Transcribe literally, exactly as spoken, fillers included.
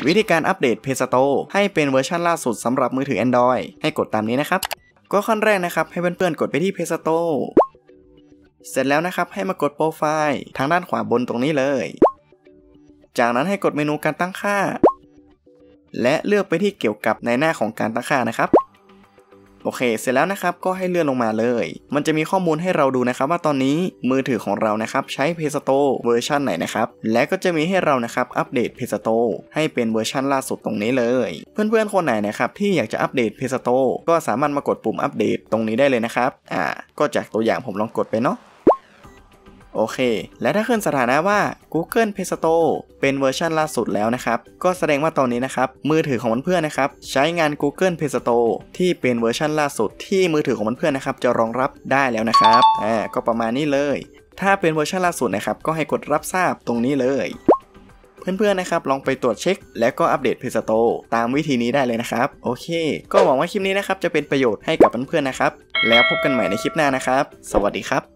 วิธีการอัปเดต Play Store ให้เป็นเวอร์ชันล่าสุดสำหรับมือถือ Android ให้กดตามนี้นะครับก็ขั้นแรกนะครับให้เพื่อนๆกดไปที่ Play Store เสร็จแล้วนะครับให้มากดโปรไฟล์ทางด้านขวาบนตรงนี้เลยจากนั้นให้กดเมนูการตั้งค่าและเลือกไปที่เกี่ยวกับในหน้าของการตั้งค่านะครับโอเคเสร็จแล้วนะครับก็ให้เลื่อนลงมาเลยมันจะมีข้อมูลให้เราดูนะครับว่าตอนนี้มือถือของเรานะครับใช้ Play Store เวอร์ชันไหนนะครับและก็จะมีให้เรานะครับอัปเดต Play Store ให้เป็นเวอร์ชันล่าสุดตรงนี้เลยเพื่อนๆคนไหนนะครับที่อยากจะอัปเดต Play Store ก็สามารถมากดปุ่มอัปเดตตรงนี้ได้เลยนะครับอ่าก็จากตัวอย่างผมลองกดไปเนาะโอเคและถ้าขึ้นสถานะว่า Google Play Store เป็นเวอร์ชันล่าสุดแล้วนะครับก็แสดงว่าตอนนี้นะครับมือถือของเพื่อนๆนะครับใช้งาน Google Play Store ที่เป็นเวอร์ชันล่าสุดที่มือถือของเพื่อนๆนะครับจะรองรับได้แล้วนะครับอ่าก็ประมาณนี้เลยถ้าเป็นเวอร์ชันล่าสุดนะครับก็ให้กดรับทราบตรงนี้เลยเพื่อนๆนะครับลองไปตรวจเช็คและก็อัปเดต Play Store ตามวิธีนี้ได้เลยนะครับโอเคก็หวังว่าคลิปนี้นะครับจะเป็นประโยชน์ให้กับเพื่อนๆนะครับแล้วพบกันใหม่ในคลิปหน้านะครับสวัสดีครับ